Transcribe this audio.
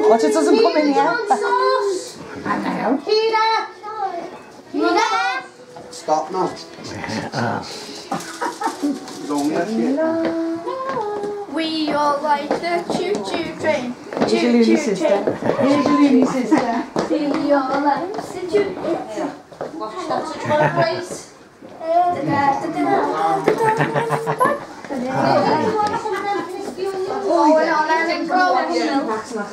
Watch it doesn't come in here. I know. Stop now. We all like the choo-choo train. Here's your loony sister. Here's your loony sister. We all like the choo-choo. That's a choice.